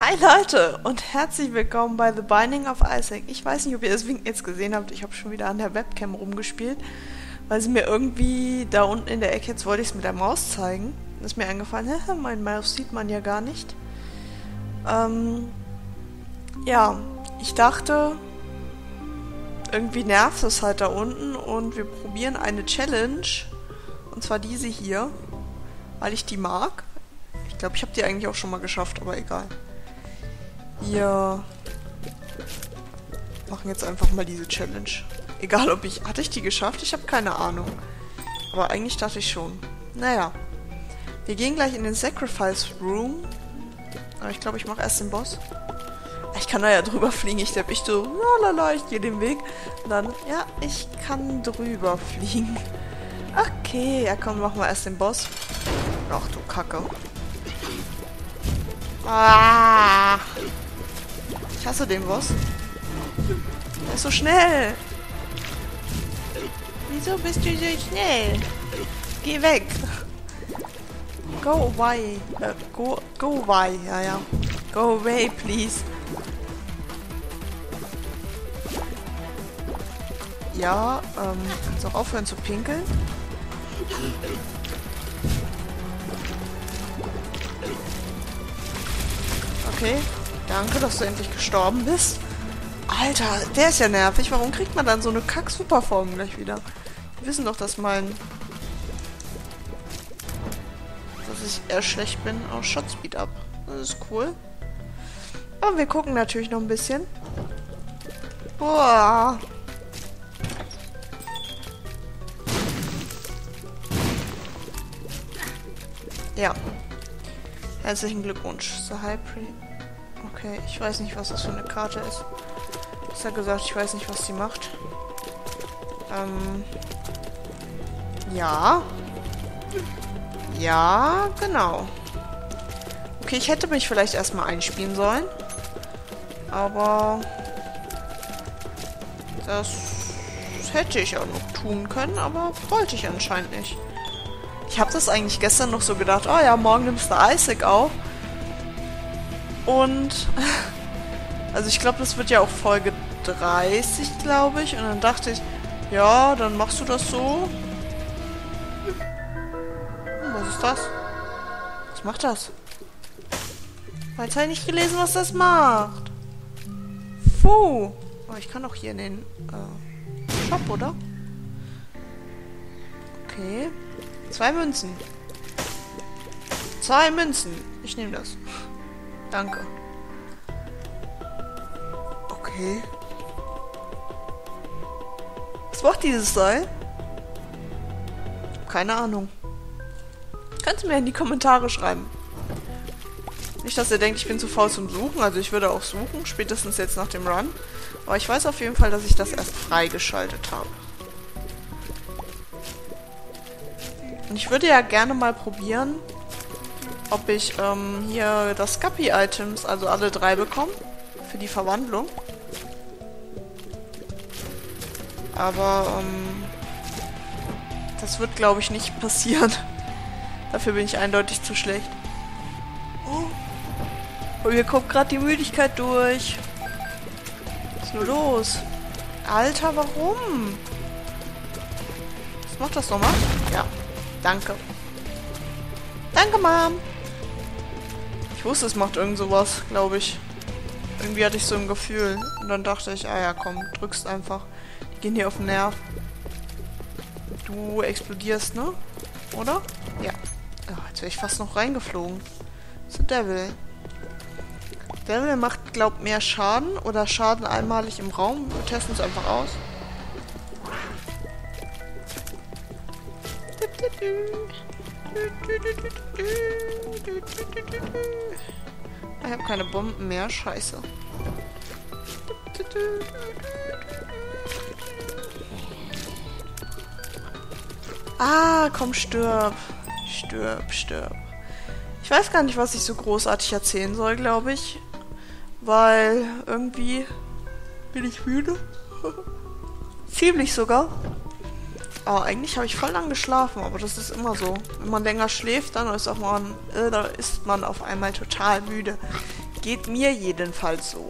Hi Leute und herzlich willkommen bei The Binding of Isaac. Ich weiß nicht, ob ihr das jetzt gesehen habt, ich habe schon wieder an der Webcam rumgespielt, weil sie mir irgendwie da unten in der Ecke, jetzt wollte ich es mit der Maus zeigen, ist mir eingefallen, mein Maus sieht man ja gar nicht. Ja, ich dachte, irgendwie nervt es halt da unten und wir probieren eine Challenge, und zwar diese hier, weil ich die mag. Ich glaube, ich habe die eigentlich auch schon mal geschafft, aber egal. Wir machen jetzt einfach mal diese Challenge. Egal ob ich... Hatte ich die geschafft? Ich habe keine Ahnung. Aber eigentlich dachte ich schon. Naja. Wir gehen gleich in den Sacrifice Room. Aber ich glaube, ich mache erst den Boss. Ich kann da ja drüber fliegen. Ich so... Lalala, ich gehe den Weg. Und dann... Ja, ich kann drüber fliegen. Okay, ja komm, machen wir erst den Boss. Ach du Kacke. Ah! Ich hasse den Boss. Der ist so schnell. Wieso bist du so schnell? Geh weg. Go away. Go away. Ja. Go away, please. Ja, kannst auch aufhören zu pinkeln? Okay. Danke, dass du endlich gestorben bist. Alter, der ist ja nervig. Warum kriegt man dann so eine Kack-Superform gleich wieder? Wir wissen doch, dass ich eher schlecht bin aus Shot Speed Up. Das ist cool. Aber wir gucken natürlich noch ein bisschen. Boah. Ja. Herzlichen Glückwunsch. The High Priest. Okay, ich weiß nicht, was das für eine Karte ist. Ich habe gesagt, ich weiß nicht, was sie macht. Ja. Ja, genau. Okay, ich hätte mich vielleicht erstmal einspielen sollen. Aber das hätte ich auch noch tun können, aber wollte ich anscheinend nicht. Ich habe das eigentlich gestern noch so gedacht, oh ja, morgen nimmst du Isaac auf. Und, also ich glaube, das wird ja auch Folge 30, glaube ich. Und dann dachte ich, ja, dann machst du das so. Was ist das? Was macht das? Jetzt habe ich nicht gelesen, was das macht. Puh. Oh, ich kann auch hier in den Shop, oder? Okay. 2 Münzen. 2 Münzen. Ich nehme das. Danke. Okay. Was macht dieses Seil? Keine Ahnung. Könnt ihr mir in die Kommentare schreiben. Nicht, dass ihr denkt, ich bin zu faul zum Suchen. Also ich würde auch suchen, spätestens jetzt nach dem Run. Aber ich weiß auf jeden Fall, dass ich das erst freigeschaltet habe. Und ich würde ja gerne mal probieren, ob ich hier das Guppy-Items, also alle 3 bekomme, für die Verwandlung. Aber das wird, glaube ich, nicht passieren. Dafür bin ich eindeutig zu schlecht. Oh, mir kommt gerade die Müdigkeit durch. Was ist nur los? Alter, warum? Was macht das nochmal? Ja, danke. Danke, Mom. Ich wusste, es macht irgend sowas, glaube ich. Irgendwie hatte ich so ein Gefühl. Und dann dachte ich, ah ja, komm, drückst einfach. Die gehen hier auf den Nerv. Du explodierst, ne? Oder? Ja. Oh, jetzt wäre ich fast noch reingeflogen. The Devil. Devil macht, glaub, mehr Schaden oder Schaden einmalig im Raum. Wir testen es einfach aus. Ich habe keine Bomben mehr. Scheiße. Ah, komm, stirb. Stirb. Ich weiß gar nicht, was ich so großartig erzählen soll, glaube ich. Weil irgendwie bin ich müde. Ziemlich sogar. Oh, eigentlich habe ich voll lang geschlafen, aber das ist immer so. Wenn man länger schläft, dann ist man auf einmal total müde. Geht mir jedenfalls so.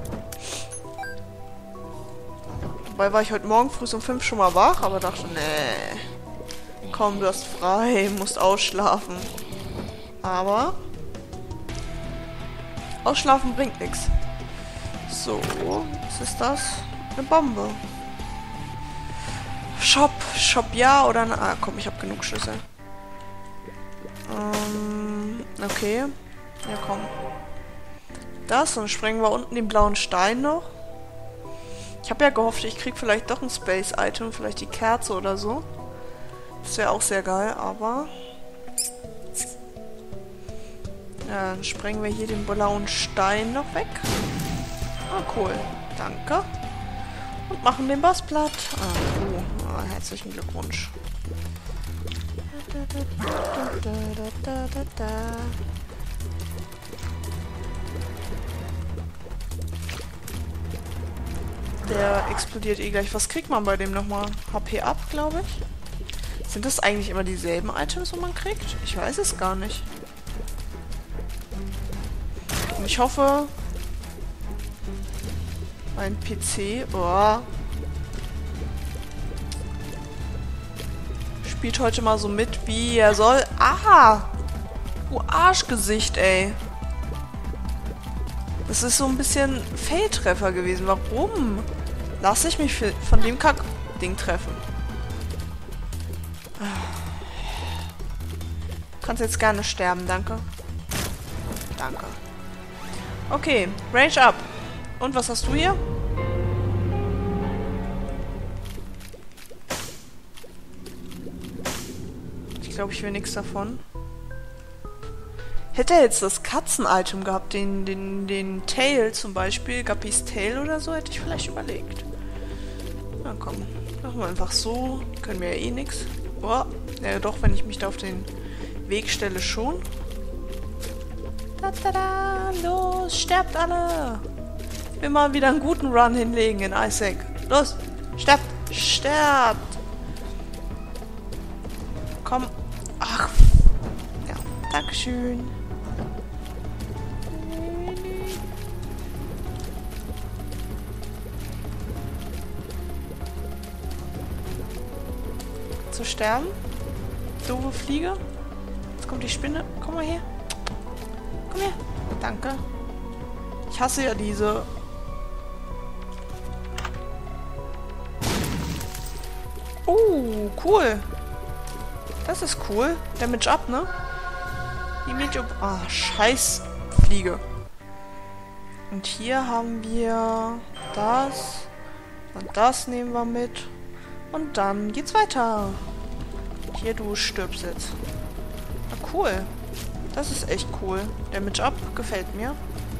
Dabei war ich heute Morgen früh um 5 schon mal wach, aber dachte, nee. Komm, du hast frei, musst ausschlafen. Aber ausschlafen bringt nichts. So, was ist das? Eine Bombe. Shop ja oder nein? Ah, komm, ich habe genug Schlüssel. Okay. Ja, komm. Das, dann sprengen wir unten den blauen Stein noch. Ich habe ja gehofft, ich krieg vielleicht doch ein Space-Item, vielleicht die Kerze oder so. Das wäre auch sehr geil, aber... Ja, dann sprengen wir hier den blauen Stein noch weg. Ah, cool. Danke. Und machen den Boss platt. Herzlichen Glückwunsch. Der explodiert eh gleich. Was kriegt man bei dem nochmal? HP ab, glaube ich. Sind das eigentlich immer dieselben Items, die man kriegt? Ich weiß es gar nicht. Und ich hoffe, mein PC spielt heute mal so mit, wie er soll. Aha! Du Arschgesicht, ey. Das ist so ein bisschen Fehltreffer gewesen. Warum? Lass ich mich von dem Kack-Ding treffen. Du kannst jetzt gerne sterben, danke. Danke. Okay, Range up. Und was hast du hier? Ich glaube, ich will nichts davon. Hätte er jetzt das Katzen-Item gehabt, den Tail zum Beispiel, Guppys Tail oder so, hätte ich vielleicht überlegt. Na komm, machen wir einfach so. Können wir ja eh nichts. Oh, ja doch, wenn ich mich da auf den Weg stelle schon. Tada, los, sterbt alle! Ich will mal wieder einen guten Run hinlegen in Isaac. Los, sterbt, sterbt! Komm, ach, ja, dankeschön. Zu sterben? Doofe Fliege? Jetzt kommt die Spinne. Komm mal her. Komm her. Danke. Ich hasse ja diese. Cool. Das ist cool. Damage up, ne? Die Medium. Ah, scheiß Fliege. Und hier haben wir das. Und das nehmen wir mit. Und dann geht's weiter. Hier, du stirbst jetzt. Na cool. Das ist echt cool. Damage up gefällt mir.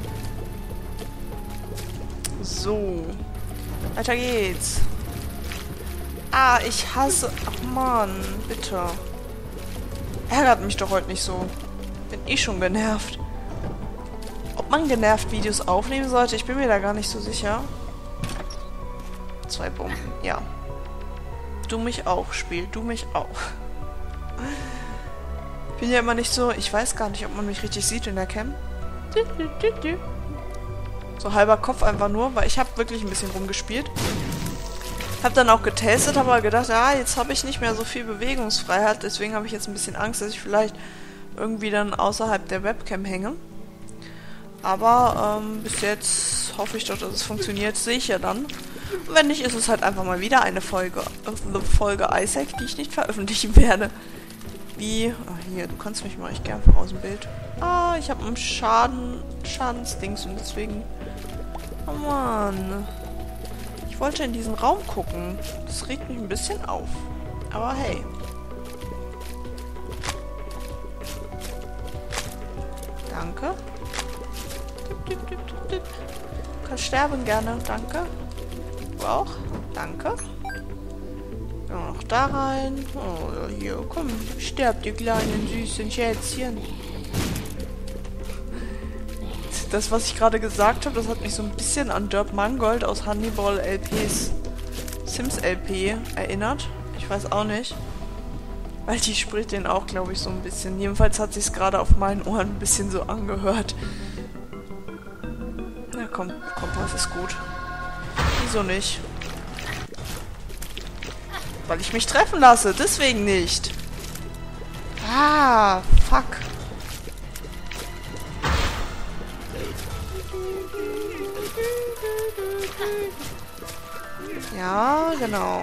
So. Weiter geht's. Ah, ich hasse... Ach Mann, bitte. Ärgert mich doch heute nicht so. Bin eh schon genervt. Ob man genervt Videos aufnehmen sollte, ich bin mir da gar nicht so sicher. 2 Bomben, ja. Du mich auch, Spiel. Du mich auch. Ich bin ja immer nicht so... Ich weiß gar nicht, ob man mich richtig sieht in der Cam. So halber Kopf einfach nur, weil ich habe wirklich ein bisschen rumgespielt. Hab dann auch getestet, habe aber gedacht, ja, jetzt habe ich nicht mehr so viel Bewegungsfreiheit, deswegen habe ich jetzt ein bisschen Angst, dass ich vielleicht irgendwie dann außerhalb der Webcam hänge. Aber bis jetzt hoffe ich doch, dass es funktioniert, sehe ich ja dann. Und wenn nicht, ist es halt einfach mal wieder eine Folge Isaac, die ich nicht veröffentlichen werde. Wie? Ah, hier, du kannst mich mal, ich gehe einfach aus dem Bild. Ah, ich habe einen Schadensdings und deswegen... Oh Mann. Ich wollte in diesen Raum gucken. Das regt mich ein bisschen auf. Aber hey. Danke. Du kannst sterben gerne. Danke. Du auch. Danke. Ja, noch da rein. Oh, hier. Komm, sterbt, ihr kleinen süßen Schätzchen. Das, was ich gerade gesagt habe, das hat mich so ein bisschen an Dirk Mangold aus Hannibal LPs Sims LP erinnert. Ich weiß auch nicht. Weil die spricht den auch, glaube ich, so ein bisschen. Jedenfalls hat sich es gerade auf meinen Ohren ein bisschen so angehört. Kompass ist gut. Wieso nicht? Weil ich mich treffen lasse. Deswegen nicht. Ah, fuck. Ja, genau.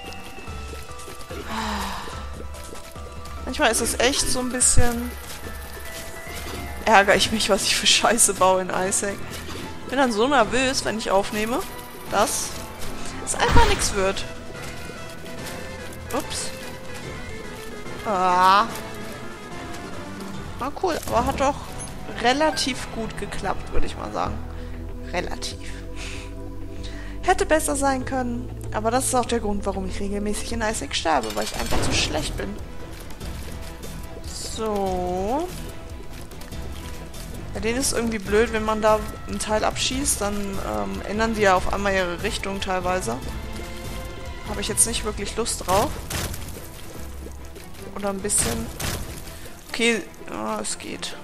Manchmal ist es echt so ein bisschen... ärgere ich mich, was ich für Scheiße baue in Isaac. Bin dann so nervös, wenn ich aufnehme, dass es einfach nichts wird. Ups. Ah. Na cool, aber hat doch relativ gut geklappt, würde ich mal sagen. Relativ. Hätte besser sein können, aber das ist auch der Grund, warum ich regelmäßig in Isaac sterbe, weil ich einfach zu schlecht bin. So. Bei denen ist es irgendwie blöd, wenn man da einen Teil abschießt, dann ändern die ja auf einmal ihre Richtung teilweise. Habe ich jetzt nicht wirklich Lust drauf. Oder ein bisschen... Okay, ja, es geht.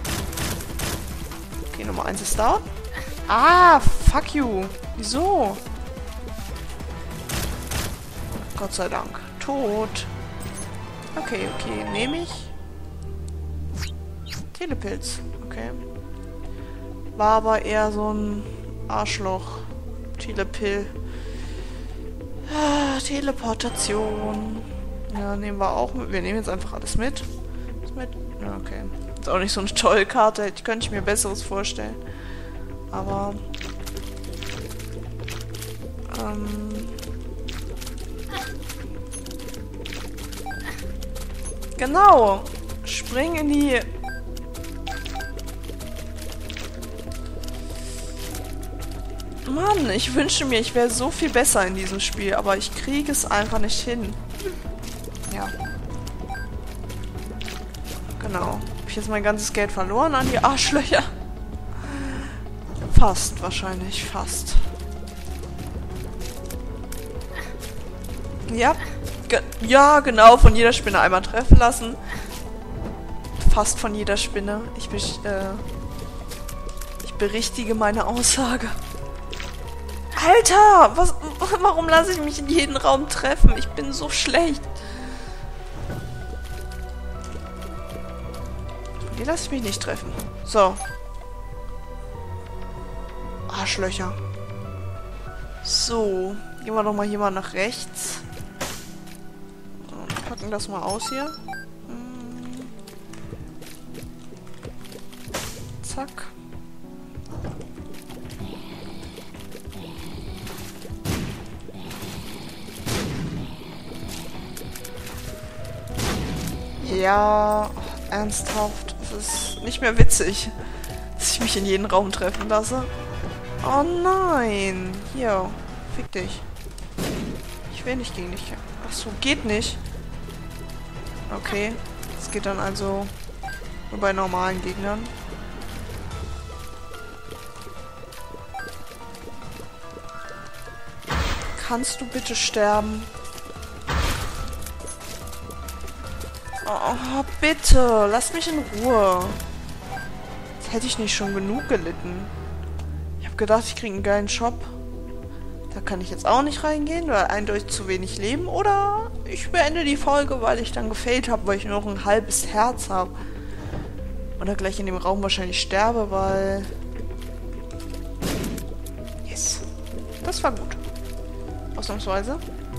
Okay, Nummer 1 ist down. Ah, fuck you. Wieso? Gott sei Dank. Tot. Okay, okay, nehme ich. Telepilz. Okay. War aber eher so ein Arschloch. Telepil. Ah, Teleportation. Ja, nehmen wir auch mit. Wir nehmen jetzt einfach alles mit. Was mit? Ja, okay. Ist auch nicht so eine tolle Karte. Könnte ich mir Besseres vorstellen. Aber... Genau. Spring in die... Mann, ich wünsche mir, ich wäre so viel besser in diesem Spiel, aber ich kriege es einfach nicht hin. Ja. Genau. Habe ich jetzt mein ganzes Geld verloren an die Arschlöcher? Fast, wahrscheinlich. Fast. Ja. Ja, genau. Von jeder Spinne einmal treffen lassen. Fast von jeder Spinne. Ich berichtige meine Aussage. Alter! Warum lasse ich mich in jeden Raum treffen? Ich bin so schlecht. Hier lasse ich mich nicht treffen. So. Arschlöcher. So. Gehen wir doch mal hier mal nach rechts. Packen das mal aus hier. Zack. Ja, ernsthaft. Es ist nicht mehr witzig, dass ich mich in jeden Raum treffen lasse. Oh nein. Hier, fick dich. Ich will nicht gegen dich. Achso, geht nicht. Okay. Das geht dann also nur bei normalen Gegnern. Kannst du bitte sterben? Oh, bitte. Lass mich in Ruhe. Jetzt hätte ich nicht schon genug gelitten. Ich habe gedacht, ich kriege einen geilen Shop. Da kann ich jetzt auch nicht reingehen, weil eindeutig zu wenig Leben. Oder ich beende die Folge, weil ich dann gefailt habe, weil ich nur noch ein halbes Herz habe. Oder gleich in dem Raum wahrscheinlich sterbe, weil... Yes. Das war gut. Ausnahmsweise.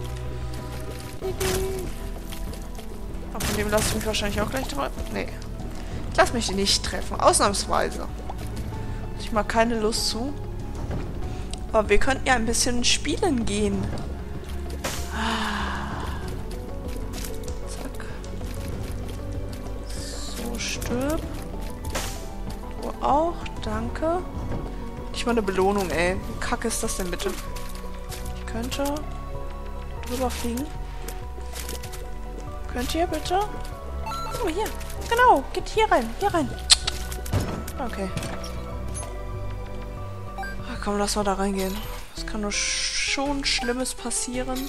Aber von dem lasse ich mich wahrscheinlich auch gleich treffen. Nee. Ich lasse mich nicht treffen. Ausnahmsweise. Ich mag keine Lust zu. Aber wir könnten ja ein bisschen spielen gehen. Zack. So, stirb. Du auch. Danke. Nicht mal eine Belohnung, ey. Wie kacke ist das denn bitte? Ich könnte drüber fliegen. Könnt ihr bitte? Oh, hier. Genau. Geht hier rein. Hier rein. Okay. Ach, komm, lass mal da reingehen. Es kann nur schon Schlimmes passieren.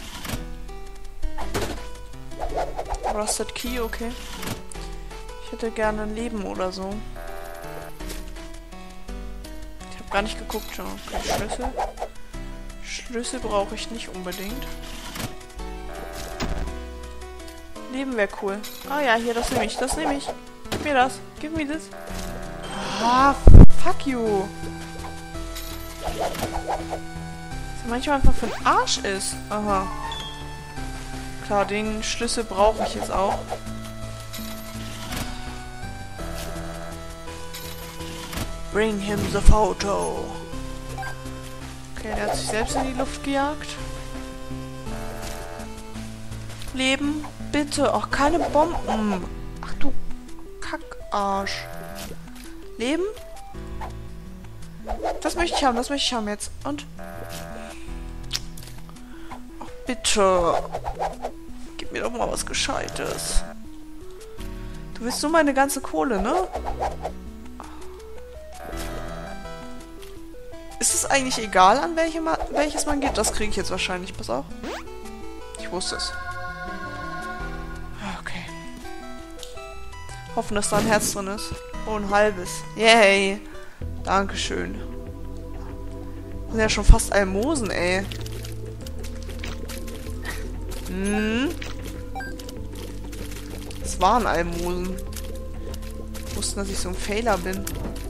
Rusted Key, okay. Ich hätte gerne ein Leben oder so. Ich habe Gar nicht geguckt. Okay, Schlüssel. Schlüssel brauche ich nicht unbedingt. Leben wäre cool. Ah ja, hier, das nehme ich. Das nehme ich. Gib mir das. Gib mir das. Ah, fuck you. Was manchmal einfach für ein Arsch ist. Aha. Klar, den Schlüssel brauche ich jetzt auch. Bring him the photo. Okay, der hat sich selbst in die Luft gejagt. Leben, bitte. Ach, keine Bomben. Ach du Kackarsch. Leben? Das möchte ich haben jetzt. Und? Ach, bitte. Gib mir doch mal was Gescheites. Du willst nur meine ganze Kohle, ne? Ist es eigentlich egal, an welches man geht? Das kriege ich jetzt wahrscheinlich. Pass auf. Ich wusste es. Okay. Hoffen, dass da ein Herz drin ist. Oh, ein halbes. Yay. Dankeschön. Das sind ja schon fast Almosen, ey. Das waren Almosen. Die wussten, dass ich so ein Failer bin.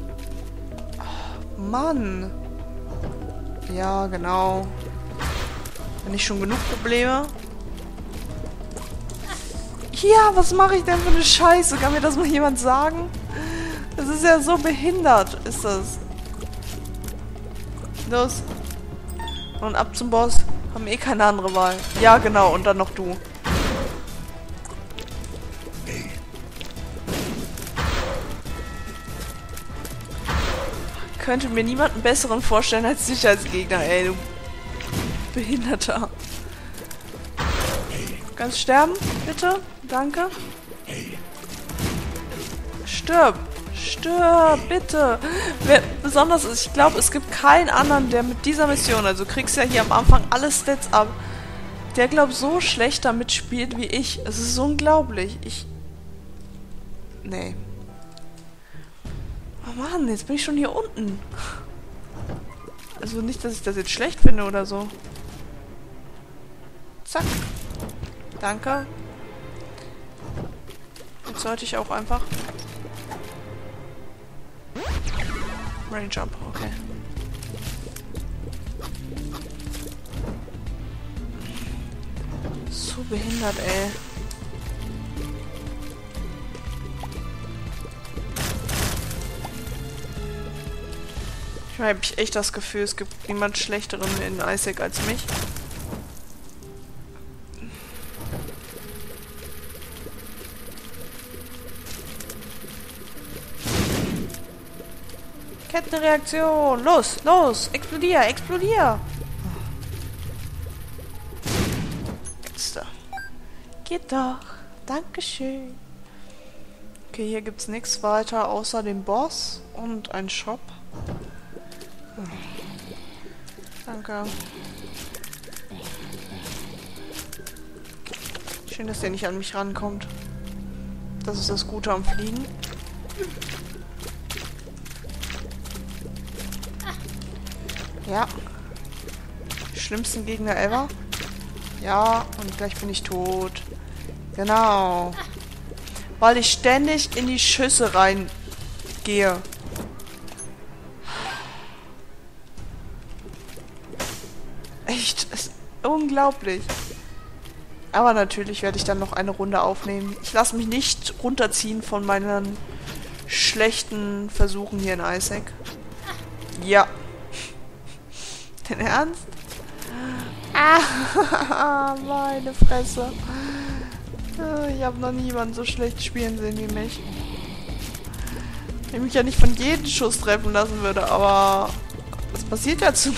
Oh, Mann. Ja, genau. Wenn ich schon genug Probleme. Ja, was mache ich denn für eine Scheiße? Kann mir das mal jemand sagen? Das ist ja so behindert, ist das. Los. Und ab zum Boss. Haben eh keine andere Wahl. Ja, genau. Und dann noch du. Ich könnte mir niemanden besseren vorstellen als dich als Gegner, ey, du Behinderter. Kannst sterben, bitte? Danke. Stirb. Stirb, bitte. Besonders ist, ich glaube, es gibt keinen anderen, der mit dieser Mission, also du kriegst ja hier am Anfang alle Stats ab, der, glaube ich, so schlecht damit spielt wie ich. Es ist unglaublich. Nee. Oh Mann, jetzt bin ich schon hier unten. Also nicht, dass ich das jetzt schlecht finde oder so. Zack. Danke. Jetzt sollte ich auch einfach... Range Jump, okay. So behindert, ey. Ich habe echt das Gefühl, es gibt niemand Schlechteren in Isaac als mich. Kettenreaktion! Los, los! Explodier, explodier! Jetzt da. Geht doch. Dankeschön. Okay, hier gibt's nichts weiter außer den Boss und ein Shop. Danke. Schön, dass der nicht an mich rankommt. Das ist das Gute am Fliegen. Ja. Schlimmsten Gegner ever. Ja, und gleich bin ich tot. Genau. Weil ich ständig in die Schüsse reingehe. Echt, ist unglaublich. Aber natürlich werde ich dann noch eine Runde aufnehmen. Ich lasse mich nicht runterziehen von meinen schlechten Versuchen hier in Isaac. Ja. Dein Ernst? Ah, meine Fresse. Ich habe noch niemanden so schlecht spielen sehen wie mich. Wenn ich mich ja nicht von jedem Schuss treffen lassen würde, aber das passiert ja zu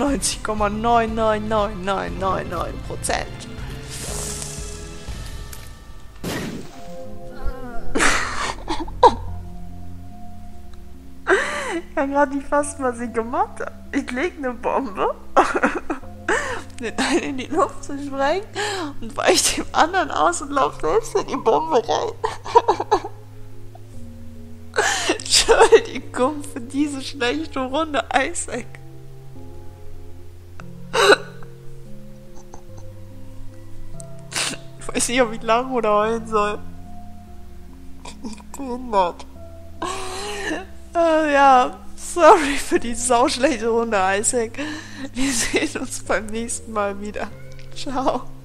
99,9999999%. Ich kann gerade nicht fassen, was ich gemacht habe. Ich lege eine Bombe, den einen in die Luft zu sprengen und weiche dem anderen aus und laufe selbst in die Bombe rein. Entschuldigung für diese schlechte Runde, Isaac. Ich weiß nicht, ob ich lachen oder heulen soll. Ich bin behindert. Ja, sorry für die sauschlechte Runde, Isaac. Wir sehen uns beim nächsten Mal wieder. Ciao.